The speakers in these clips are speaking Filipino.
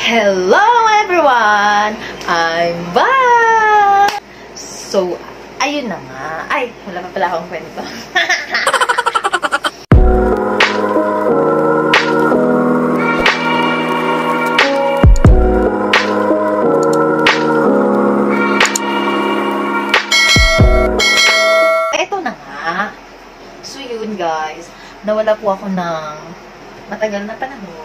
Hello everyone! I'm back! So, ayun na nga. Ay, wala pa pala akong kwento. Eto na nga. So yun guys, nawala po ako ng matagal na panahon.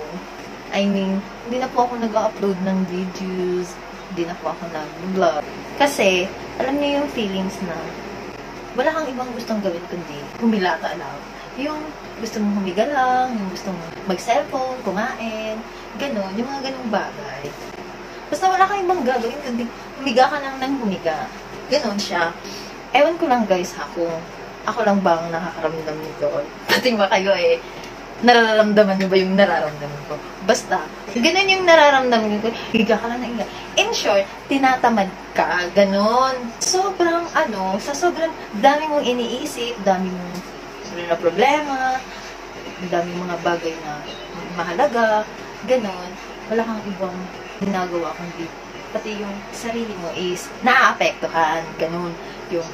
I mean, hindi na po ako nag-upload ng videos, hindi na po ako nag-vlog. Kasi, alam niyo yung feelings na wala kang ibang gustong gawin kundi humilata lang. Yung gusto mong humiga lang, yung gusto mong mag-cellphone, kumain, gano'n, yung mga ganong bagay. Basta wala kang ibang gagawin kundi humiga ka lang ng humiga. Gano'n siya. Ewan ko lang guys ha, kung ako lang bang nakakaramdam nito. Pati ba kayo nararamdaman nyo ba yung nararamdaman ko? Basta, ganun yung nararamdaman ko. Higa ka lang na higa. In short, tinatamad ka. Ganun. Sobrang, sa sobrang dami mong iniisip, dami mong na problema, dami mga bagay na mahalaga, ganun. Wala kang ibang ginagawa kundi pati yung sarili mo is naaapektuhan. Ganun. Yung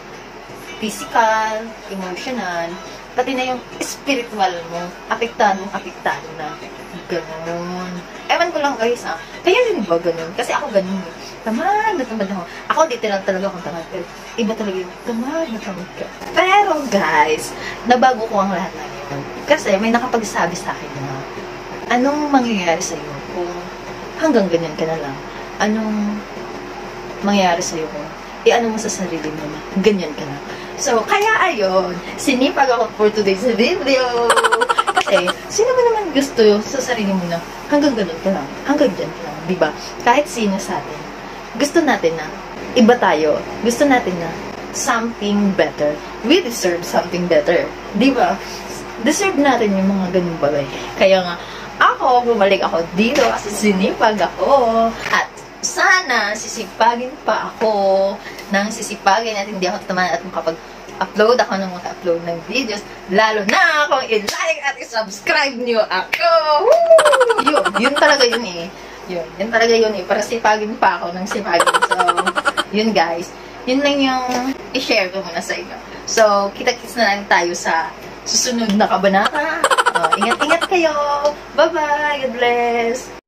physical, emotional, pati na yung spiritual mo, apektado na. Ganun. Ewan ko lang guys kaya din ba ganun? Kasi ako ganun tamad na tamad ako. Ako literal talaga akong tamad. Pero iba talaga yung tamad na tamad ka. Pero guys, nabago ko ang lahat na yun. Kasi may nakapagsabi sa akin na anong mangyayari sa'yo kung hanggang ganyan ka na lang? Anong mangyayari sa'yo kung ano mo sa sarili mo na ganyan ka na? So, kaya ayun, sinipag ako for today's video. Kasi, sino ba naman gusto sa sarili mo na hanggang ganun ka lang, hanggang dyan ka lang, diba? Kahit sino sa atin, gusto natin na iba tayo. Gusto natin na something better. We deserve something better. Diba? Deserve natin yung mga ganung bagay. Kaya nga, bumalik ako dito kasi sinipag ako. At sana sisipagin pa ako ng sisipagin at hindi ako taman at makapag-upload ako ng upload ng videos, lalo na kung i-like at i-subscribe niyo ako. Woo! Yun talaga yun yun talaga yun para sipagin pa ako ng sipagin. So, yun guys, yun lang yung i-share ko muna sa inyo. So, kita-kits na lang tayo sa susunod na kabanata. Ingat-ingat kayo. Bye-bye. God bless.